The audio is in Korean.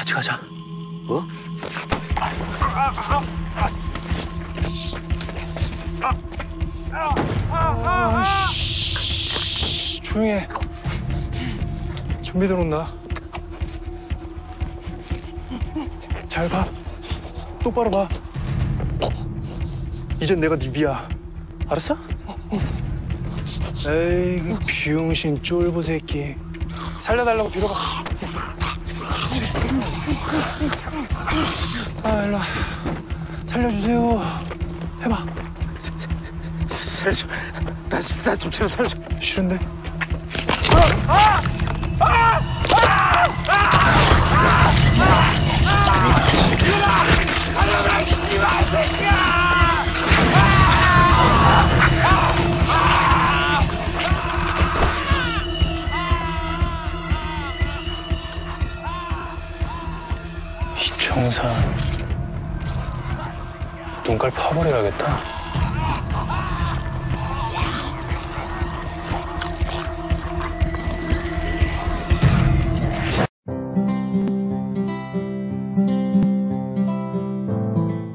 같이 가자. 뭐? 조용히 해. 준비들 온다. 잘 봐. 똑바로 봐. 이젠 내가 네 비야. 알았어? 에이, 그 비용신 쫄보 새끼. 살려달라고 빌어봐. 아, 일로 와. 살려주세요. 해봐. 살려줘. 나 좀 제발 살려줘. 싫은데? 이청산 눈깔 파버려야겠다.